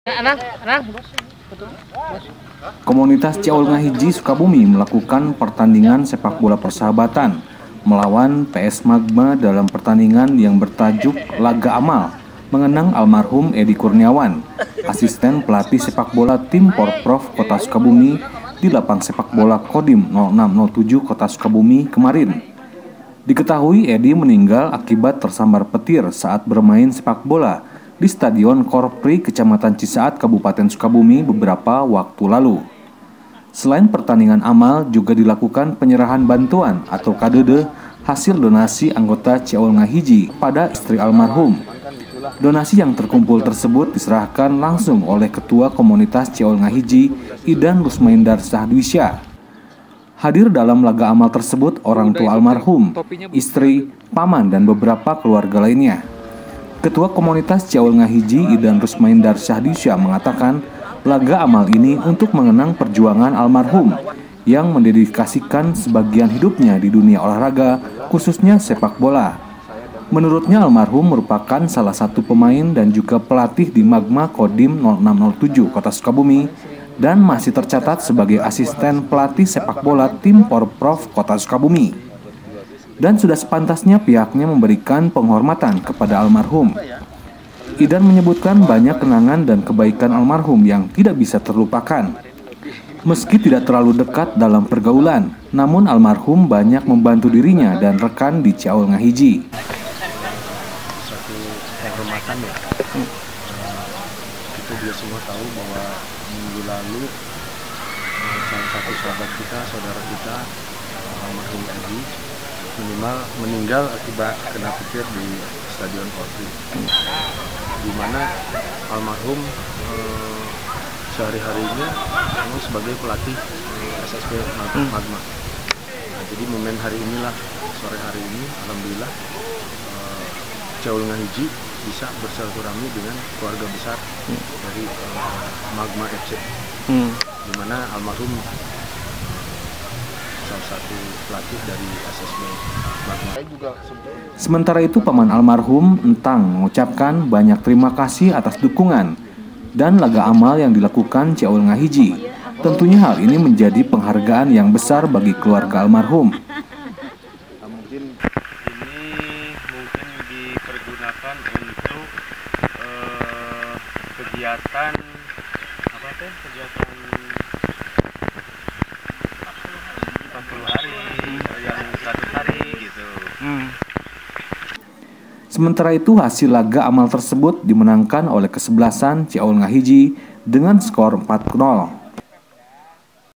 Komunitas Ciaul Ngahiji Sukabumi melakukan pertandingan sepak bola persahabatan melawan PS Magma dalam pertandingan yang bertajuk Laga Amal mengenang almarhum Edi Kurniawan, asisten pelatih sepak bola tim Porprov Kota Sukabumi di lapang sepak bola Kodim 0607 Kota Sukabumi kemarin. Diketahui Edi meninggal akibat tersambar petir saat bermain sepak bola di Stadion Korpri, Kecamatan Cisaat, Kabupaten Sukabumi beberapa waktu lalu. Selain pertandingan amal, juga dilakukan penyerahan bantuan atau kadede hasil donasi anggota Ciaul Ngahiji pada istri almarhum. Donasi yang terkumpul tersebut diserahkan langsung oleh Ketua Komunitas Ciaul Ngahiji, Idan Rusmaindar Sahdwisya. Hadir dalam laga amal tersebut orang tua almarhum, istri, paman, dan beberapa keluarga lainnya. Ketua Komunitas Ciaul Ngahiji, Idan Rusmaindar Sahdwisya, mengatakan laga amal ini untuk mengenang perjuangan almarhum yang mendedikasikan sebagian hidupnya di dunia olahraga, khususnya sepak bola. Menurutnya almarhum merupakan salah satu pemain dan juga pelatih di Magma Kodim 0607 Kota Sukabumi dan masih tercatat sebagai asisten pelatih sepak bola tim Porprov Kota Sukabumi. Dan sudah sepantasnya pihaknya memberikan penghormatan kepada almarhum. Idan menyebutkan banyak kenangan dan kebaikan almarhum yang tidak bisa terlupakan. Meski tidak terlalu dekat dalam pergaulan, namun almarhum banyak membantu dirinya dan rekan di Ciaul Ngahiji. Satu penghormatan ya. Kita juga semua tahu bahwa minggu lalu salah satu sahabat kita, saudara kita, almarhum Edi, minimal meninggal akibat kena petir di Stadion Korpri, di mana almarhum sehari-harinya sebagai pelatih SSB Magma. Nah, jadi momen hari inilah, sore hari ini, alhamdulillah Ciaul Ngahiji bisa bersilaturahmi dengan keluarga besar dari Magma FC, di mana almarhum salah satu pelatih dari SSB Magma. Sementara itu, paman almarhum Entang mengucapkan banyak terima kasih atas dukungan dan laga amal yang dilakukan Ciaul Ngahiji. Tentunya hal ini menjadi penghargaan yang besar bagi keluarga almarhum. Mungkin ini dipergunakan untuk kegiatan kegiatan 40 hari yang 100 hari gitu. Sementara itu, hasil laga amal tersebut dimenangkan oleh kesebelasan Ciaul Ngahiji dengan skor 4-0.